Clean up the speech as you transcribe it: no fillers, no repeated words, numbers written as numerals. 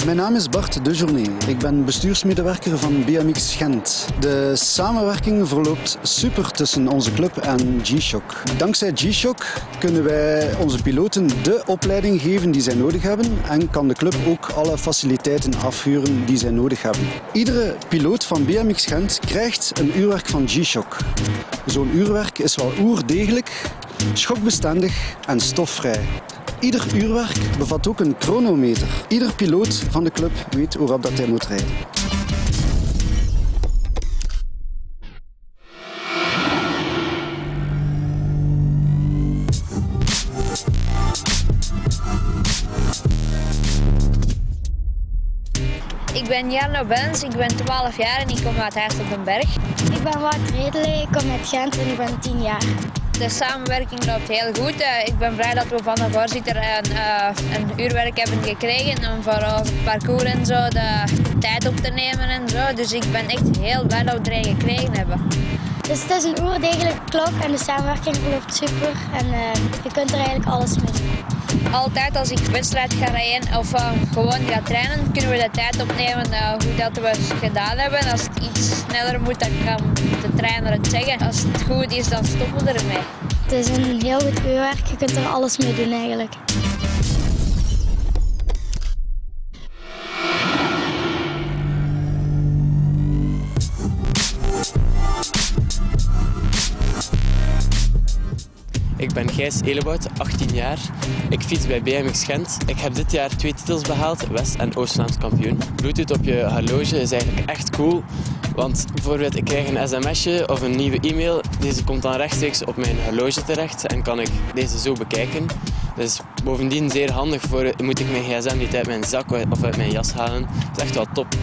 Mijn naam is Bart Dejournay. Ik ben bestuursmedewerker van BMX Gent. De samenwerking verloopt super tussen onze club en G-Shock. Dankzij G-Shock kunnen wij onze piloten de opleiding geven die zij nodig hebben en kan de club ook alle faciliteiten afhuren die zij nodig hebben. Iedere piloot van BMX Gent krijgt een uurwerk van G-Shock. Zo'n uurwerk is wel oerdegelijk, schokbestendig en stofvrij. Ieder uurwerk bevat ook een chronometer. Ieder piloot van de club weet waarop dat hij moet rijden. Ik ben Jarno Bens, ik ben 12 jaar en ik kom uit Heist op den Berg. Ik ben Wout Redele, ik kom uit Gent en ik ben 10 jaar. De samenwerking loopt heel goed. Ik ben blij dat we van de voorzitter een uurwerk hebben gekregen om voor het parcours en zo de tijd op te nemen en zo. Dus ik ben echt heel blij dat we er een gekregen hebben. Dus het is een oerdegelijke klok en de samenwerking verloopt super en je kunt er eigenlijk alles mee doen. Altijd als ik wedstrijd ga rijden of gewoon ga trainen, kunnen we de tijd opnemen hoe dat we het gedaan hebben. Als het iets sneller moet, dan kan de trainer het zeggen. Als het goed is, dan stoppen we ermee. Het is een heel goed uurwerk, je kunt er alles mee doen eigenlijk. Ik ben Gijs Elebout, 18 jaar. Ik fiets bij BMX Gent. Ik heb dit jaar 2 titels behaald, West- en Oost-Vlaams kampioen. Bluetooth op je horloge is eigenlijk echt cool. Want bijvoorbeeld ik krijg een sms'je of een nieuwe e-mail. Deze komt dan rechtstreeks op mijn horloge terecht en kan ik deze zo bekijken. Dus bovendien zeer handig voor, moet ik mijn gsm niet uit mijn zak of uit mijn jas halen. Dat is echt wel top.